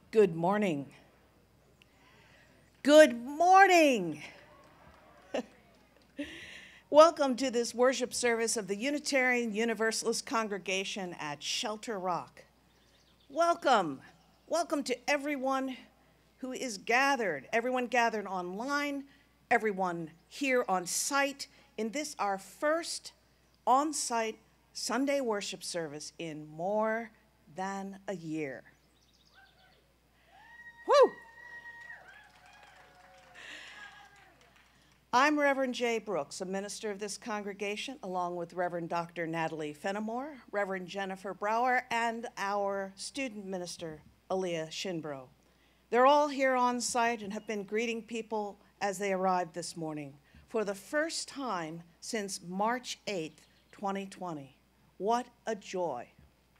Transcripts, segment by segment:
Good morning. Good morning. Welcome to this worship service of the Unitarian Universalist congregation at Shelter Rock. Welcome. Welcome to everyone who is gathered, everyone gathered online, everyone here on site in this our first on-site Sunday worship service in more than a year. Woo! I'm Reverend Jaye Brooks, a minister of this congregation, along with Reverend Dr. Natalie Fenimore, Reverend Jennifer Brower, and our student minister, Aaliyah Shinbro. They're all here on site and have been greeting people as they arrived this morning for the first time since March 8th, 2020. What a joy.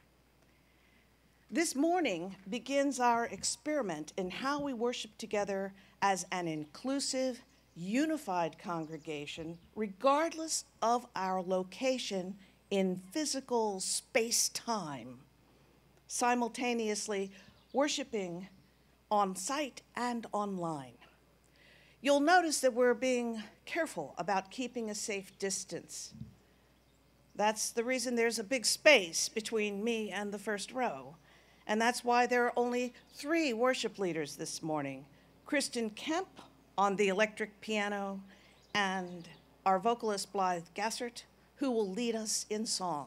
This morning begins our experiment in how we worship together as an inclusive, unified congregation, regardless of our location in physical space-time, simultaneously worshiping on site and online. You'll notice that we're being careful about keeping a safe distance. That's the reason there's a big space between me and the first row. And that's why there are only 3 worship leaders this morning: Kristen Kemp on the electric piano, and our vocalist Blythe Gassert, who will lead us in song.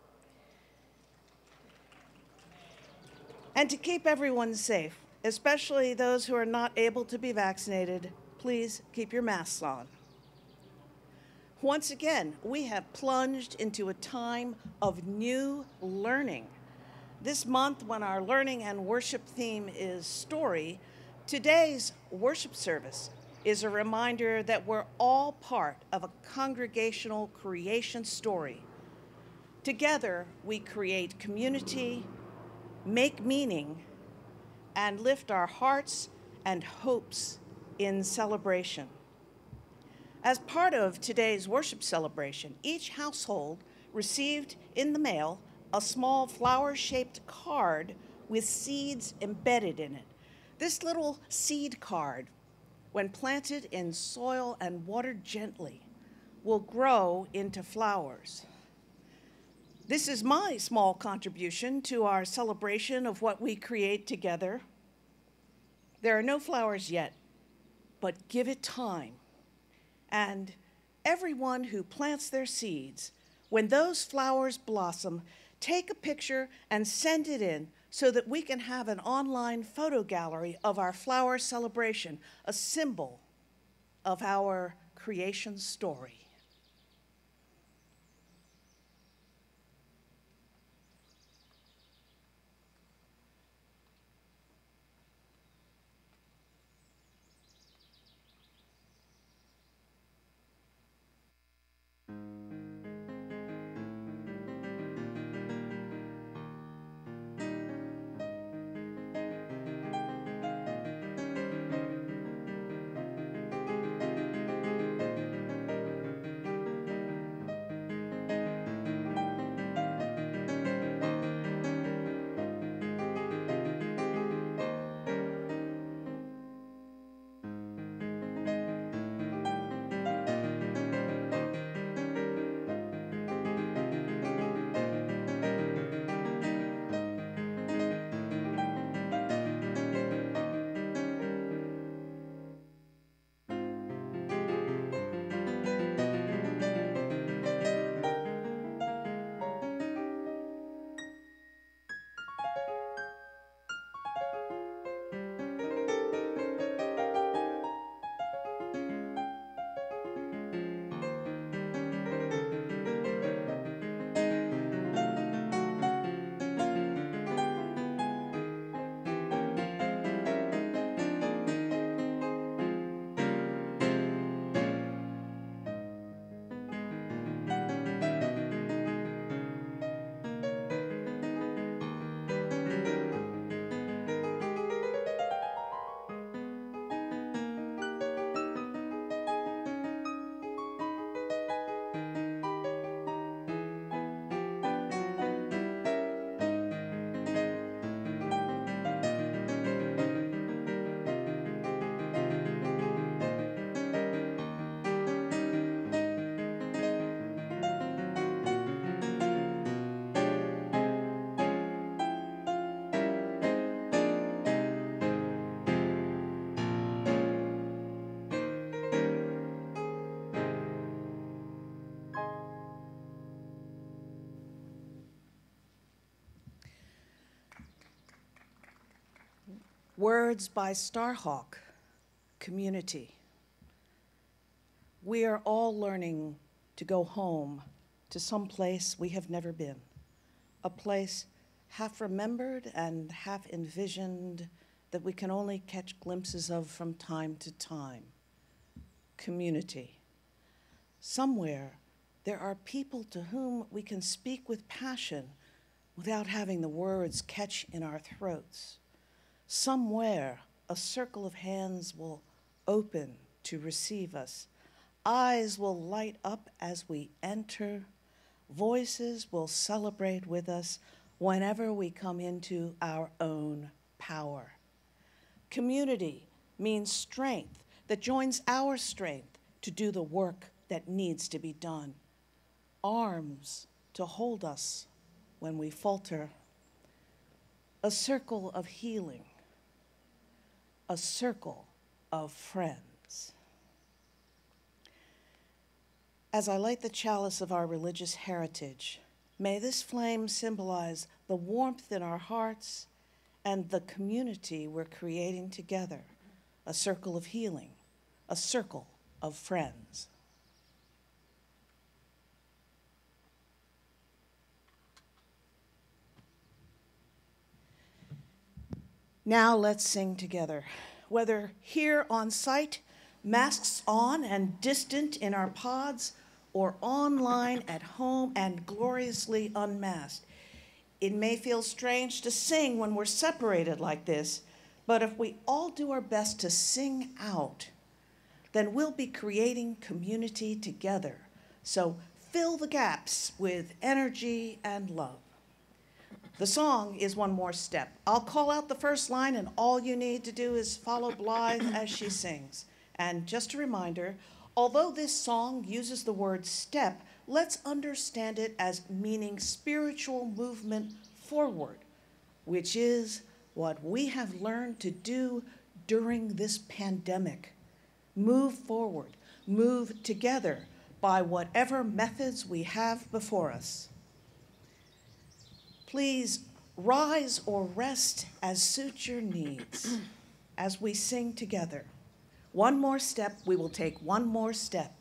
And to keep everyone safe, especially those who are not able to be vaccinated, please keep your masks on. Once again, we have plunged into a time of new learning. This month, when our learning and worship theme is story, today's worship service is a reminder that we're all part of a congregational creation story. Together, we create community, make meaning, and lift our hearts and hopes in celebration. As part of today's worship celebration, each household received in the mail a small flower-shaped card with seeds embedded in it. This little seed card, when planted in soil and watered gently, will grow into flowers. This is my small contribution to our celebration of what we create together. There are no flowers yet, but give it time. And everyone who plants their seeds, when those flowers blossom, take a picture and send it in so that we can have an online photo gallery of our flower celebration, a symbol of our creation story. Words by Starhawk, Community. We are all learning to go home to some place we have never been, a place half remembered and half envisioned that we can only catch glimpses of from time to time. Community. Somewhere there are people to whom we can speak with passion without having the words catch in our throats. Somewhere a circle of hands will open to receive us. Eyes will light up as we enter. Voices will celebrate with us whenever we come into our own power. Community means strength that joins our strength to do the work that needs to be done. Arms to hold us when we falter. A circle of healing. A circle of friends. As I light the chalice of our religious heritage, may this flame symbolize the warmth in our hearts and the community we're creating together, a circle of healing, a circle of friends. Now let's sing together. Whether here on site, masks on and distant in our pods, or online at home and gloriously unmasked. It may feel strange to sing when we're separated like this, but if we all do our best to sing out, then we'll be creating community together. So fill the gaps with energy and love. The song is One More Step. I'll call out the first line, and all you need to do is follow Blythe as she sings. And just a reminder, although this song uses the word step, let's understand it as meaning spiritual movement forward, which is what we have learned to do during this pandemic. Move forward, move together by whatever methods we have before us. Please rise or rest as suits your needs as we sing together. One more step, we will take one more step.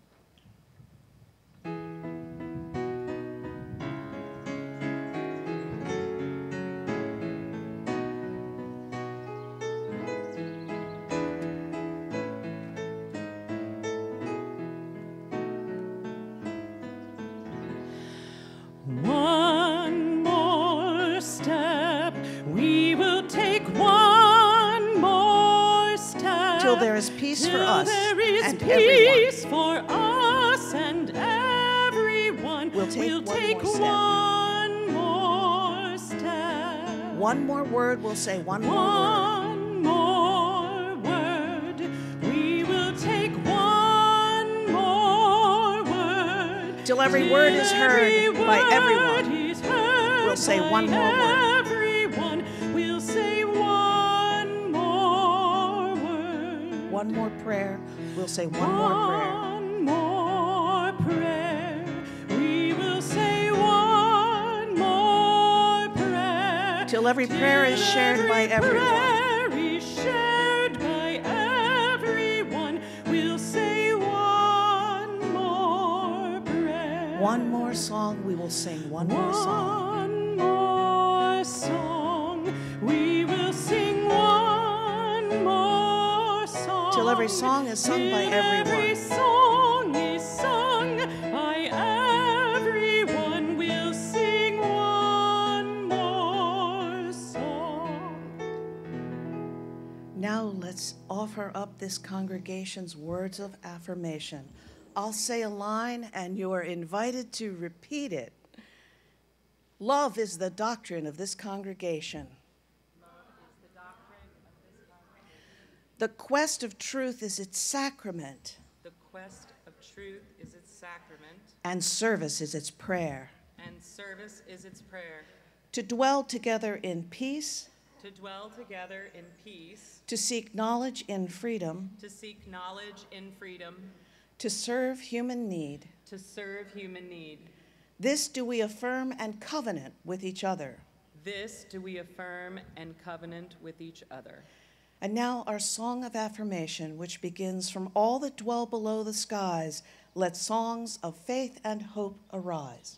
One more step, we will take one more step. Till there is peace for us there is and peace everyone. for us and everyone. We'll take one more step. One more word, we'll say one more word. One more word. We will take one more word. Till every word is heard by everyone. We'll say one more word. Everyone will say one more word. One more prayer, we'll say one more prayer. One more prayer. We will say one more prayer. Till every prayer is shared by everyone. Prayer is shared by everyone. We'll say one more prayer. One more song, we will sing one more song. One more song. We will sing one more song. Till every song is sung by everyone. Every song is sung by everyone. We'll sing one more song. Now let's offer up this congregation's words of affirmation. I'll say a line and you are invited to repeat it. Love is the doctrine of this congregation. The quest of truth is its sacrament. The quest of truth is its sacrament. And service is its prayer. And service is its prayer. To dwell together in peace. To dwell together in peace. To seek knowledge in freedom. To seek knowledge in freedom. To serve human need. To serve human need. This do we affirm and covenant with each other. This do we affirm and covenant with each other. And now our song of affirmation, which begins from all that dwell below the skies, let songs of faith and hope arise.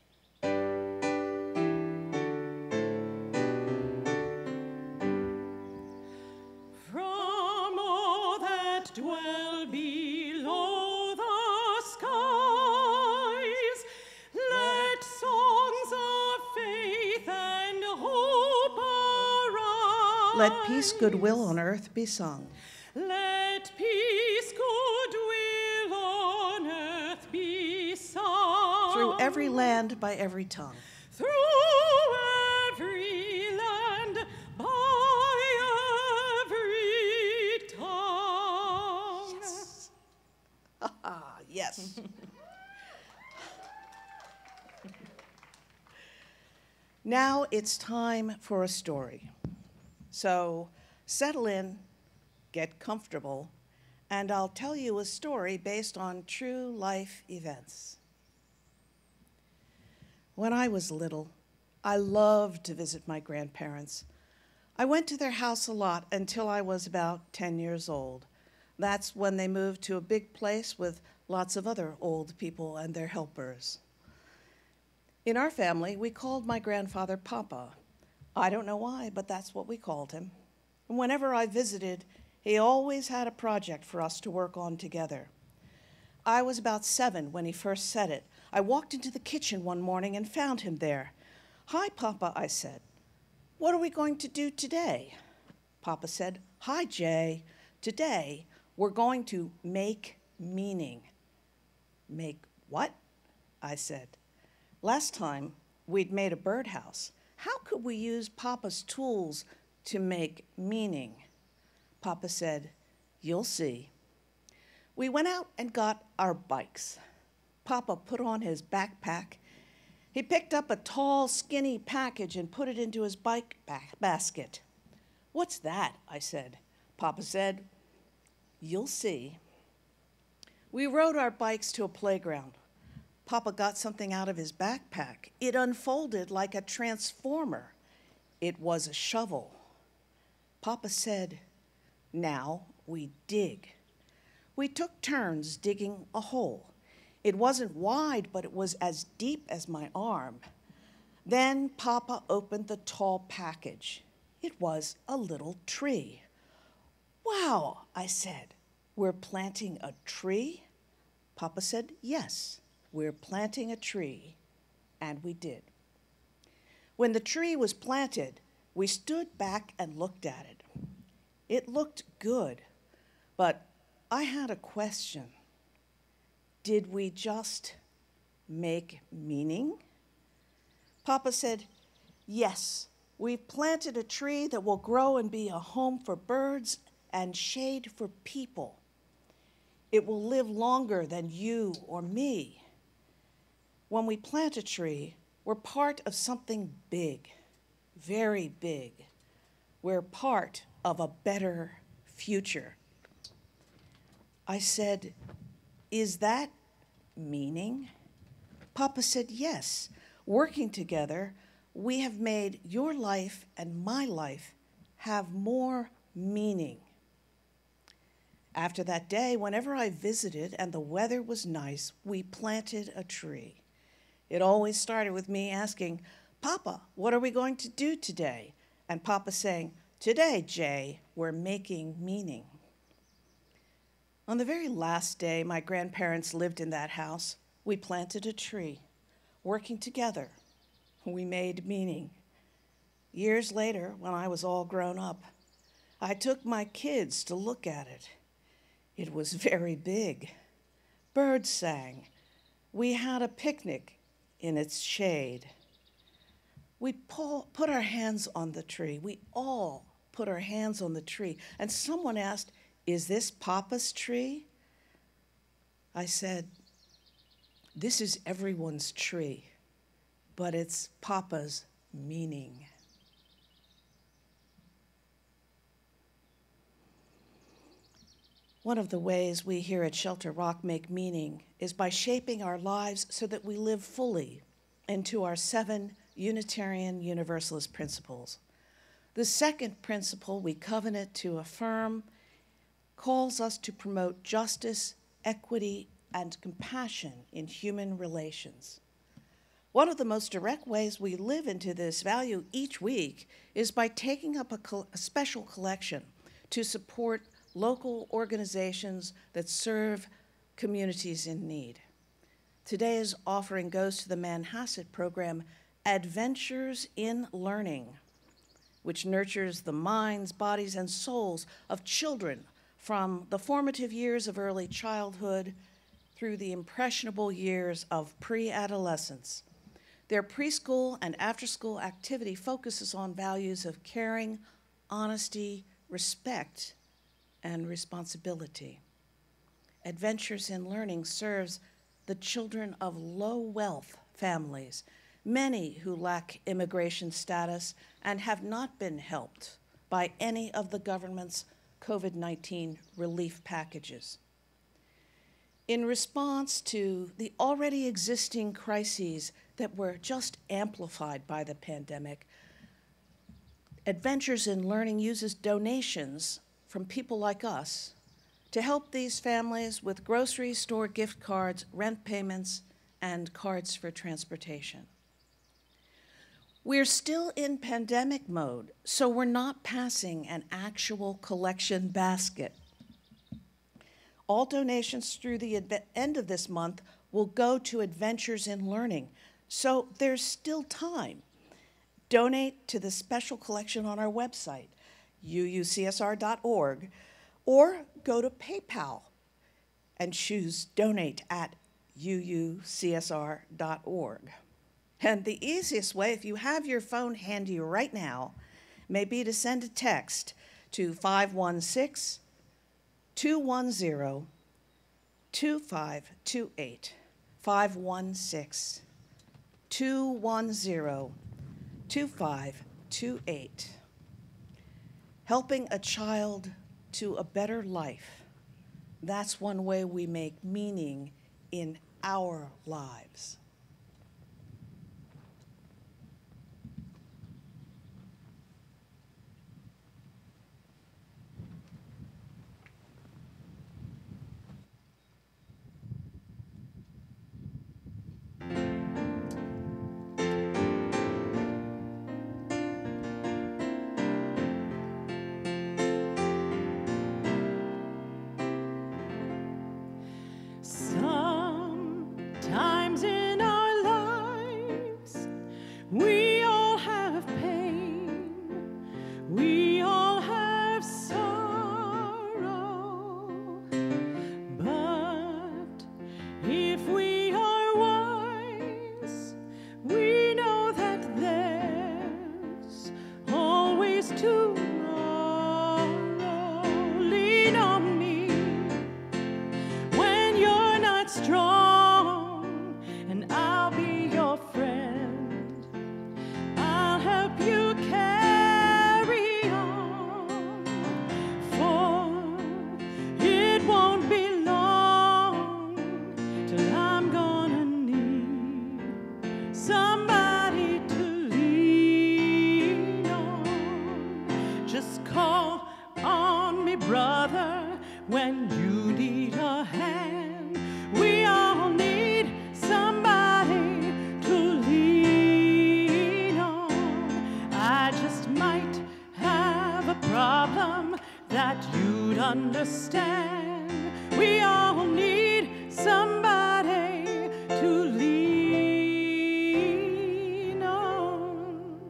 From all that dwell below the skies, let songs of faith and hope arise. Let peace, goodwill on earth be sung. Let peace, goodwill on earth be sung. Through every land, by every tongue. Through every land, by every tongue. Yes. Yes. Now it's time for a story. So settle in, get comfortable, and I'll tell you a story based on true life events. When I was little, I loved to visit my grandparents. I went to their house a lot until I was about 10 years old. That's when they moved to a big place with lots of other old people and their helpers. In our family, we called my grandfather Papa. I don't know why, but that's what we called him. And whenever I visited, he always had a project for us to work on together. I was about 7 when he first said it. I walked into the kitchen one morning and found him there. "Hi, Papa," I said. "What are we going to do today?" Papa said, "Hi, Jay. Today, we're going to make meaning." "Make what?" I said. Last time, we'd made a birdhouse. How could we use Papa's tools to make meaning? Papa said, "You'll see." We went out and got our bikes. Papa put on his backpack. He picked up a tall, skinny package and put it into his bike basket. "What's that?" I said. Papa said, "You'll see." We rode our bikes to a playground. Papa got something out of his backpack. It unfolded like a transformer. It was a shovel. Papa said, "Now we dig." We took turns digging a hole. It wasn't wide, but it was as deep as my arm. Then Papa opened the tall package. It was a little tree. "Wow," I said. "We're planting a tree?" Papa said, "Yes, we're planting a tree." And we did. When the tree was planted, we stood back and looked at it. It looked good, but I had a question. Did we just make meaning? Papa said, "Yes, we've planted a tree that will grow and be a home for birds and shade for people. It will live longer than you or me. When we plant a tree, we're part of something big, very big. We're part of a better future." I said, "Is that meaning?" Papa said, "Yes. Working together, we have made your life and my life have more meaning." After that day, whenever I visited and the weather was nice, we planted a tree. It always started with me asking, "Papa, what are we going to do today?" And Papa saying, "Today, Jay, we're making meaning." On the very last day my grandparents lived in that house, we planted a tree. Working together, we made meaning. Years later, when I was all grown up, I took my kids to look at it. It was very big. Birds sang. We had a picnic in its shade. We put our hands on the tree. We all put our hands on the tree. And someone asked, "Is this Papa's tree?" I said, "This is everyone's tree, but it's Papa's meaning." One of the ways we here at Shelter Rock make meaning is by shaping our lives so that we live fully into our 7 Unitarian Universalist principles. The second principle we covenant to affirm calls us to promote justice, equity, and compassion in human relations. One of the most direct ways we live into this value each week is by taking up a special collection to support local organizations that serve communities in need. Today's offering goes to the Manhasset program, Adventures in Learning, which nurtures the minds, bodies, and souls of children from the formative years of early childhood through the impressionable years of pre-adolescence. Their preschool and after-school activity focuses on values of caring, honesty, respect, and responsibility. Adventures in Learning serves the children of low-wealth families, many who lack immigration status and have not been helped by any of the government's COVID-19 relief packages. In response to the already existing crises that were just amplified by the pandemic, Adventures in Learning uses donations from people like us to help these families with grocery store gift cards, rent payments, and cards for transportation. We're still in pandemic mode, so we're not passing an actual collection basket. All donations through the end of this month will go to Adventures in Learning, so there's still time. Donate to the special collection on our website, UUCSR.org, or go to PayPal and choose Donate at UUCSR.org. And the easiest way, if you have your phone handy right now, may be to send a text to 516-210-2528, 516-210-2528. Helping a child to a better life, that's one way we make meaning in our lives. Sometimes in our lives, we all have pain, we all have sorrow, but if we are wise, we know that there's always tomorrow. Lean on me when you're not strong, and I'll be your friend. I'll help you carry on, for it won't be long till I'm gonna need somebody to lean on. Just call on me, brother, when you need a hand. We all need somebody to lean on. I just might have a problem that you'd understand. We all need somebody to lean on.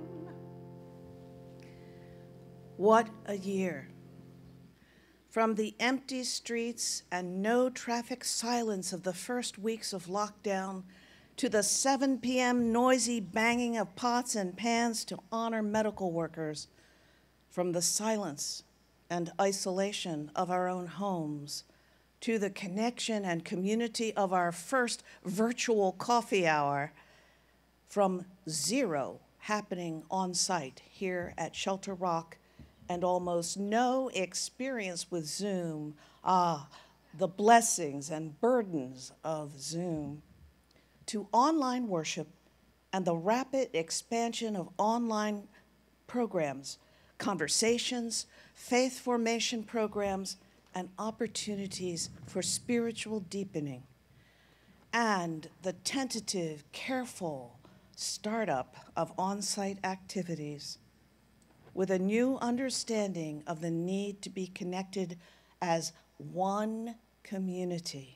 What a year. From the empty streets and no traffic silence of the first weeks of lockdown to the 7 p.m. noisy banging of pots and pans to honor medical workers, from the silence and isolation of our own homes to the connection and community of our first virtual coffee hour, from zero happening on site here at Shelter Rock and almost no experience with Zoom. The blessings and burdens of Zoom. To online worship and the rapid expansion of online programs, conversations, faith formation programs, and opportunities for spiritual deepening, and the tentative, careful startup of on-site activities with a new understanding of the need to be connected as one community.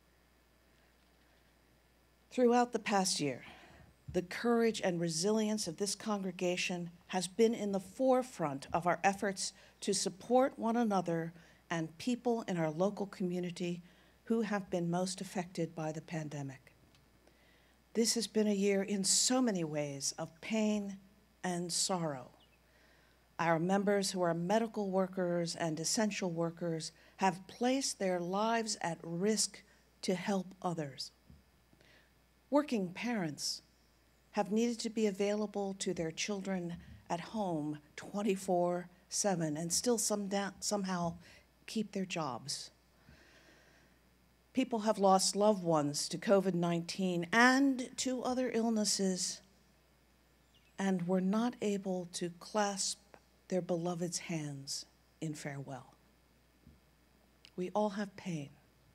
Throughout the past year, the courage and resilience of this congregation has been in the forefront of our efforts to support one another and people in our local community who have been most affected by the pandemic. This has been a year in so many ways of pain and sorrow. Our members who are medical workers and essential workers have placed their lives at risk to help others. Working parents have needed to be available to their children at home 24/7 and still somehow keep their jobs. People have lost loved ones to COVID-19 and to other illnesses and were not able to clasp their beloved's hands in farewell. We all have pain.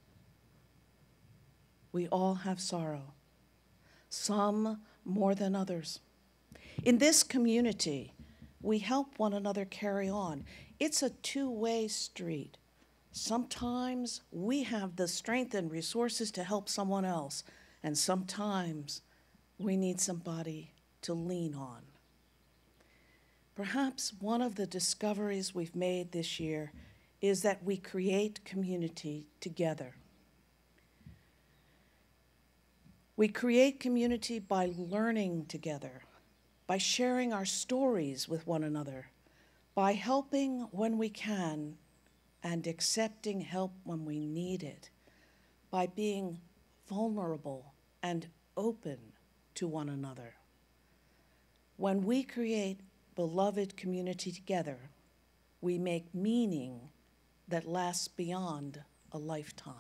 We all have sorrow, some more than others. In this community, we help one another carry on. It's a two-way street. Sometimes we have the strength and resources to help someone else, and sometimes we need somebody to lean on. Perhaps one of the discoveries we've made this year is that we create community together. We create community by learning together, by sharing our stories with one another, by helping when we can and accepting help when we need it, by being vulnerable and open to one another. When we create beloved community together, we make meaning that lasts beyond a lifetime.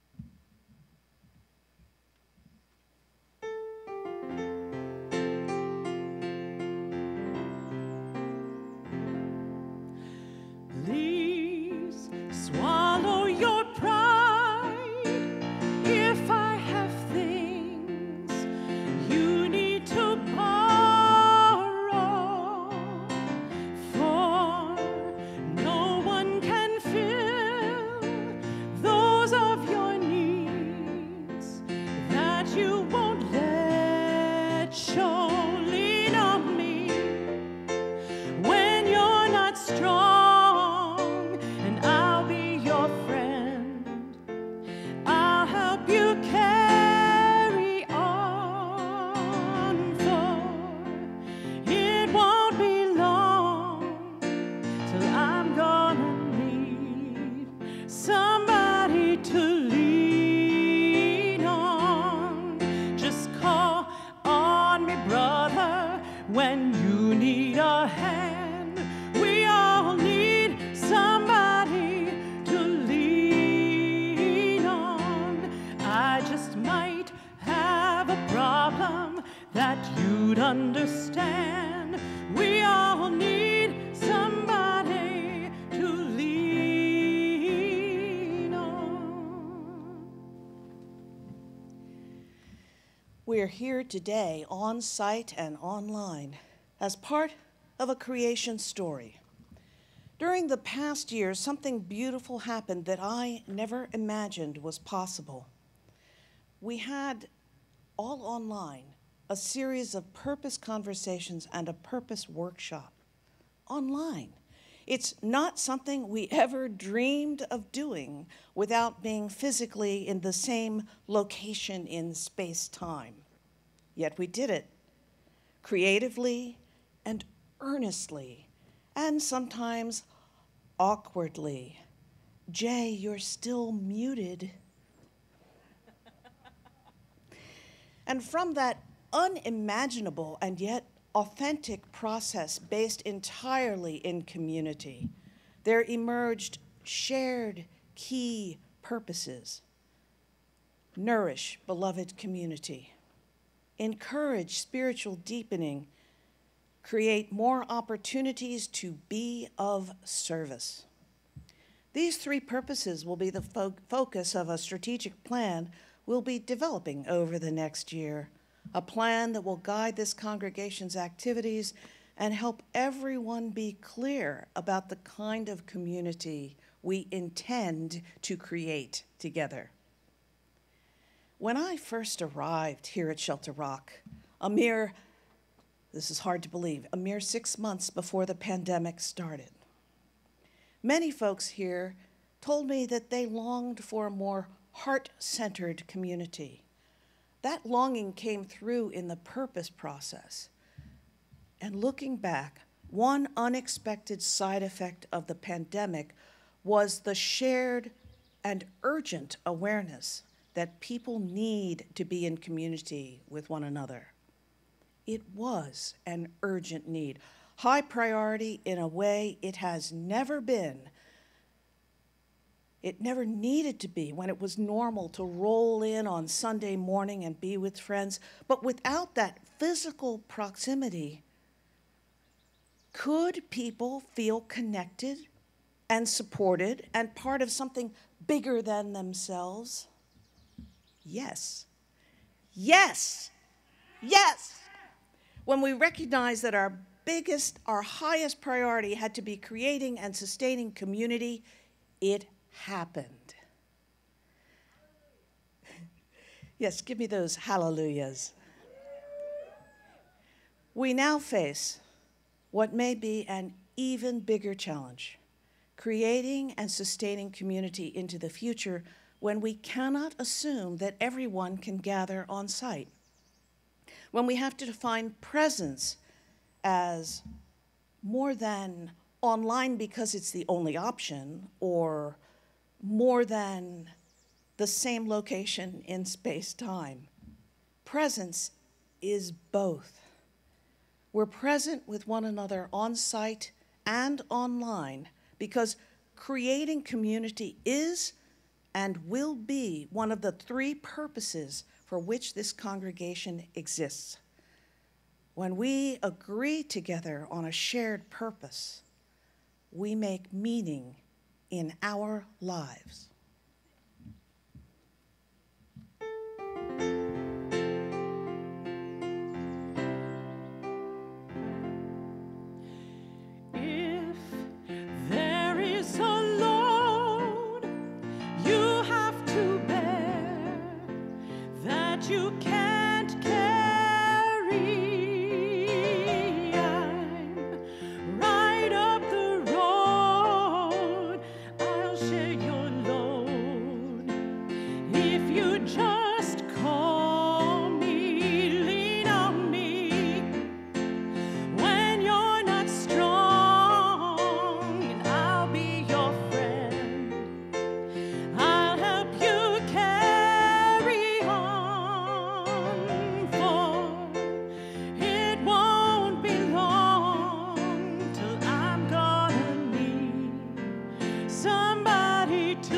Please swallow your pride if I have things you need to borrow, for no one can fill those of your needs that you won't let show. Lean on me when you're not strong. When you need a hand, we all need somebody to lean on. I just might have a problem that you'd understand. We all need somebody to lean on. We're here today on site and online as part of a creation story. During the past year, something beautiful happened that I never imagined was possible. We had, all online, a series of purpose conversations and a purpose workshop. Online. It's not something we ever dreamed of doing without being physically in the same location in space-time. Yet we did it, creatively and earnestly, and sometimes awkwardly. Jay, you're still muted. And from that unimaginable and yet authentic process based entirely in community, there emerged shared key purposes. Nourish beloved community. encourage spiritual deepening, create more opportunities to be of service. These three purposes will be the focus of a strategic plan we'll be developing over the next year, a plan that will guide this congregation's activities and help everyone be clear about the kind of community we intend to create together. When I first arrived here at Shelter Rock, this is hard to believe, a mere 6 months before the pandemic started, many folks here told me that they longed for a more heart-centered community. That longing came through in the purpose process. And looking back, one unexpected side effect of the pandemic was the shared and urgent awareness that people need to be in community with one another. It was an urgent need, high priority in a way it has never been. It never needed to be when it was normal to roll in on Sunday morning and be with friends. But without that physical proximity, could people feel connected and supported and part of something bigger than themselves? Yes. Yes. Yes. When we recognized that our highest priority had to be creating and sustaining community, it happened. Yes, give me those hallelujahs. We now face what may be an even bigger challenge, creating and sustaining community into the future when we cannot assume that everyone can gather on site, when we have to define presence as more than online because it's the only option, or more than the same location in space-time. Presence is both. We're present with one another on site and online because creating community is and will be one of the three purposes for which this congregation exists. When we agree together on a shared purpose, we make meaning in our lives. If there is a load you have to bear that you can't carry, I'm right up the road. I'll share your load if you just call me, lean on me when you're not strong, and I'll be your friend. I'll help you carry on, for it won't be long till I'm gonna need somebody to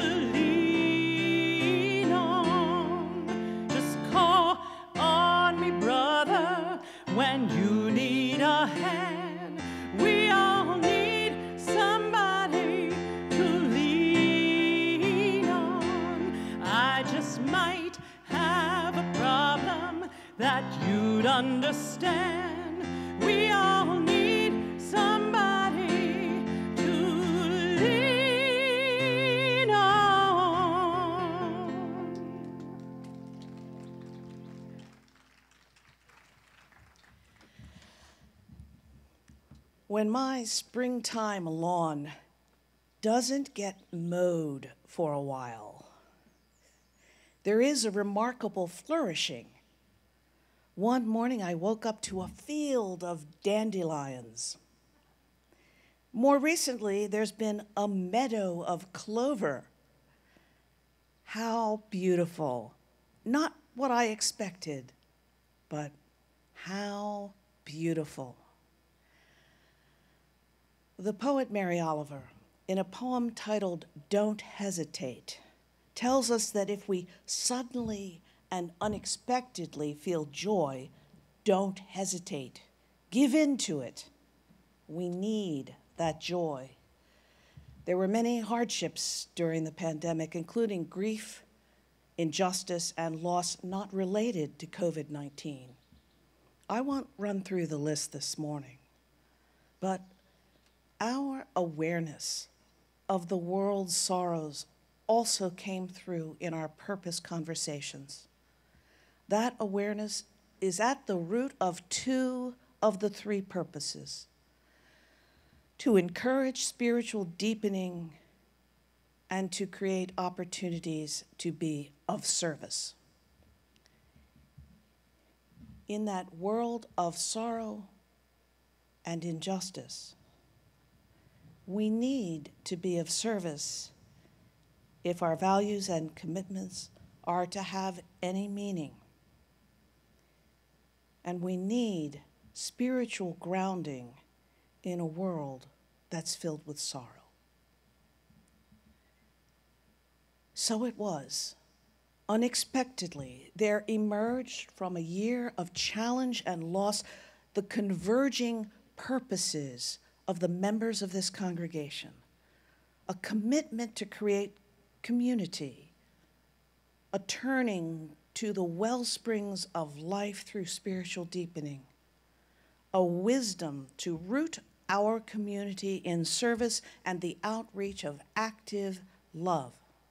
lean on. Just call on me, brother, when you need a hand. We all need somebody to lean on. I just might have a problem that you'd understand. We all need somebody to lean on. When my springtime lawn doesn't get mowed for a while, there is a remarkable flourishing. One morning I woke up to a field of dandelions. More recently, there's been a meadow of clover. How beautiful. Not what I expected, but how beautiful. The poet Mary Oliver, in a poem titled "Don't Hesitate," tells us that if we suddenly and unexpectedly feel joy, don't hesitate. Give in to it. We need that joy. There were many hardships during the pandemic, including grief, injustice, and loss not related to COVID-19. I won't run through the list this morning, but our awareness of the world's sorrows also came through in our purpose conversations. That awareness is at the root of 2 of the 3 purposes: to encourage spiritual deepening and to create opportunities to be of service. In that world of sorrow and injustice, we need to be of service if our values and commitments are to have any meaning. And we need spiritual grounding in a world that's filled with sorrow. So it was. Unexpectedly, there emerged from a year of challenge and loss the converging purposes of the members of this congregation, a commitment to create community, a turning to the well springs of life through spiritual deepening, a wisdom to root our community in service and the outreach of active love.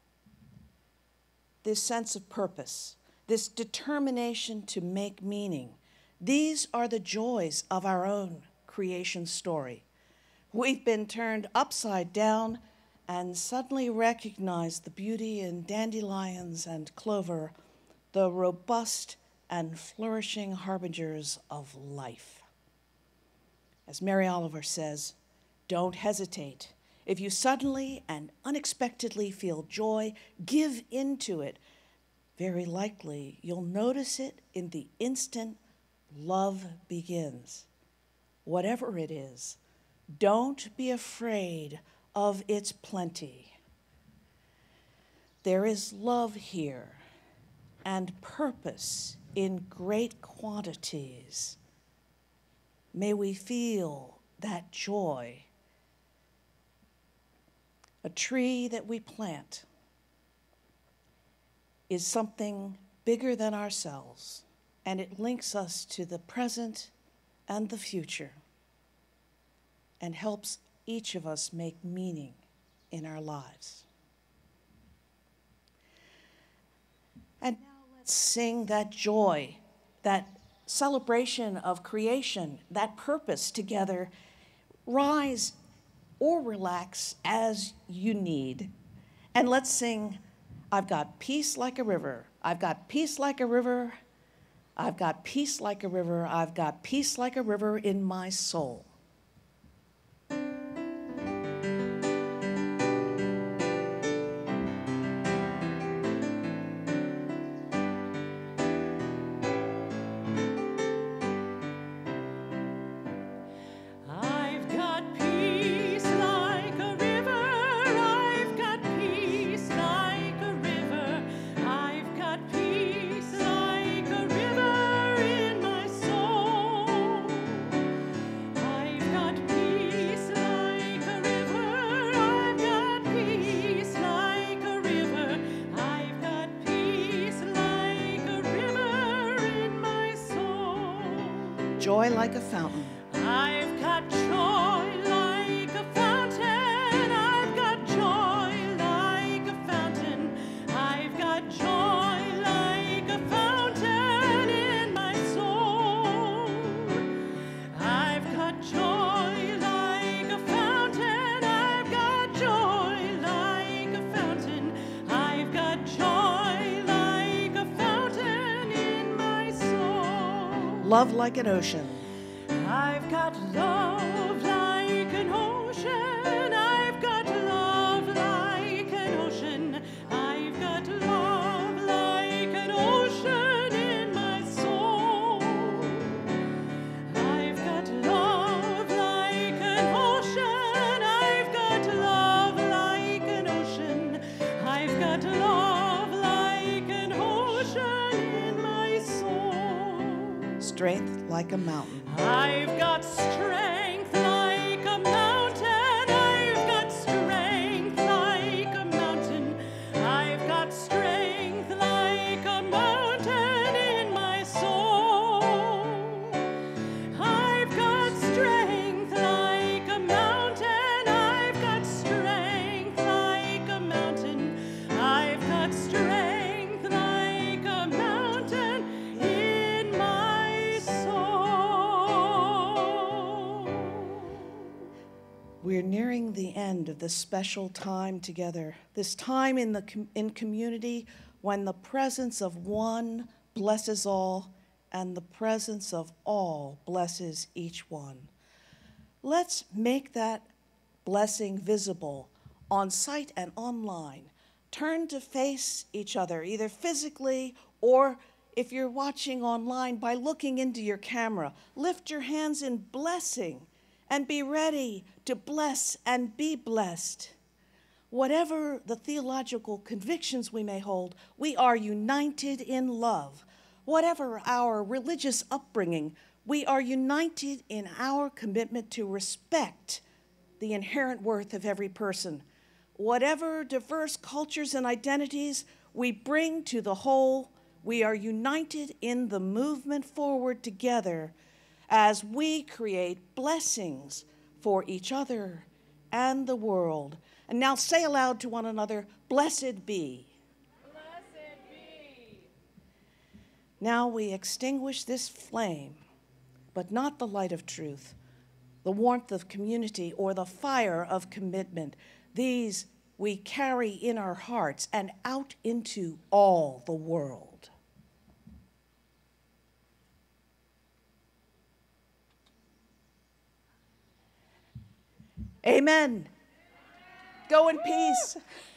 This sense of purpose, this determination to make meaning, these are the joys of our own creation story. We've been turned upside down and suddenly recognized the beauty in dandelions and clover, the robust and flourishing harbingers of life. As Mary Oliver says, don't hesitate. If you suddenly and unexpectedly feel joy, give into it. Very likely, you'll notice it in the instant love begins. Whatever it is, don't be afraid of its plenty. There is love here and purpose in great quantities. May we feel that joy. A tree that we plant is something bigger than ourselves, and it links us to the present and the future and helps each of us make meaning in our lives. And now let's sing that joy, that celebration of creation, that purpose together. Rise or relax as you need. And let's sing, I've got peace like a river. I've got peace like a river. I've got peace like a river. I've got peace like a river in my soul. Joy like a fountain. I've got joy like a fountain. I've got joy like a fountain. I've got joy like a fountain in my soul. I've got joy like a fountain. I've got joy like a fountain. I've got joy like a fountain in my soul. Love like an ocean. I've got love like an ocean. I've got love like an ocean. I've got love like an ocean in my soul. I've got love like an ocean. I've got love like an ocean. I've got love like an ocean strength like a mountain. I've got strength like a mountain. I've got strength like a mountain. I've got strength like a mountain in my soul. I've got strength like a mountain. I've got strength like a mountain. I've got strength like a mountain in my soul. We're nearing the end of this special time together, this time in community when the presence of one blesses all and the presence of all blesses each one. Let's make that blessing visible on site and online. Turn to face each other, either physically or if you're watching online by looking into your camera. Lift your hands in blessing and be ready to bless and be blessed. Whatever the theological convictions we may hold, we are united in love. Whatever our religious upbringing, we are united in our commitment to respect the inherent worth of every person. Whatever diverse cultures and identities we bring to the whole, we are united in the movement forward together as we create blessings for each other and the world. And now say aloud to one another, blessed be. Blessed be. Now we extinguish this flame, but not the light of truth, the warmth of community, or the fire of commitment. These we carry in our hearts and out into all the world. Amen. Go in peace.